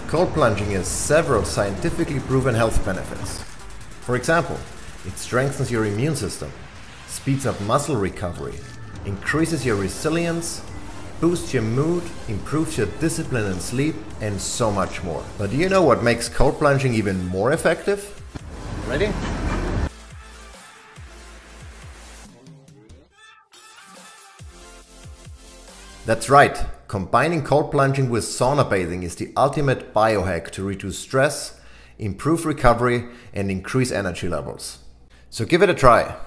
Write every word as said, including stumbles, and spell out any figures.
Cold plunging has several scientifically proven health benefits. For example, it strengthens your immune system, speeds up muscle recovery, increases your resilience, boosts your mood, improves your discipline and sleep, and so much more. But do you know what makes cold plunging even more effective? Ready? That's right, combining cold plunging with sauna bathing is the ultimate biohack to reduce stress, improve recovery, and increase energy levels. So give it a try.